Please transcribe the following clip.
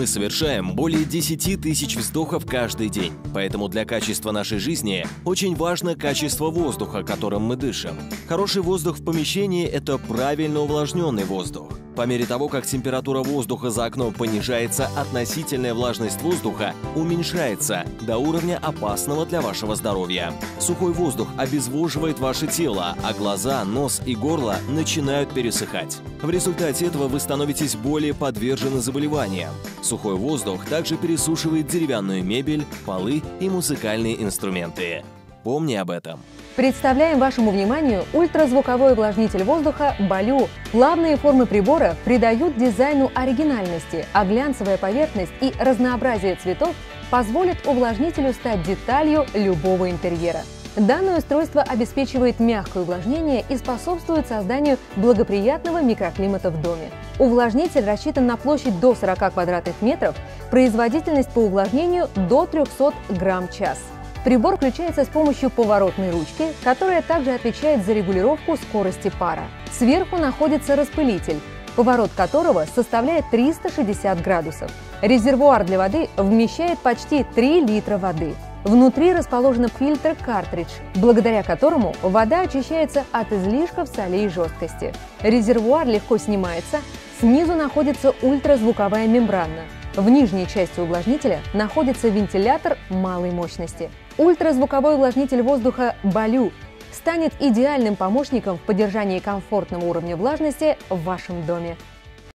Мы совершаем более 10 тысяч вздохов каждый день, поэтому для качества нашей жизни очень важно качество воздуха, которым мы дышим. Хороший воздух в помещении – это правильно увлажненный воздух. По мере того, как температура воздуха за окном понижается, относительная влажность воздуха уменьшается до уровня опасного для вашего здоровья. Сухой воздух обезвоживает ваше тело, а глаза, нос и горло начинают пересыхать. В результате этого вы становитесь более подвержены заболеваниям. Сухой воздух также пересушивает деревянную мебель, полы и музыкальные инструменты. Помни об этом. Представляем вашему вниманию ультразвуковой увлажнитель воздуха Балю. Плавные формы прибора придают дизайну оригинальности, а глянцевая поверхность и разнообразие цветов позволят увлажнителю стать деталью любого интерьера. Данное устройство обеспечивает мягкое увлажнение и способствует созданию благоприятного микроклимата в доме. Увлажнитель рассчитан на площадь до 40 квадратных метров, производительность по увлажнению до 300 грамм в час. Прибор включается с помощью поворотной ручки, которая также отвечает за регулировку скорости пара. Сверху находится распылитель, поворот которого составляет 360 градусов. Резервуар для воды вмещает почти 3 литра воды. Внутри расположен фильтр-картридж, благодаря которому вода очищается от излишков солей и жесткости. Резервуар легко снимается, снизу находится ультразвуковая мембрана. В нижней части увлажнителя находится вентилятор малой мощности. Ультразвуковой увлажнитель воздуха Балю станет идеальным помощником в поддержании комфортного уровня влажности в вашем доме.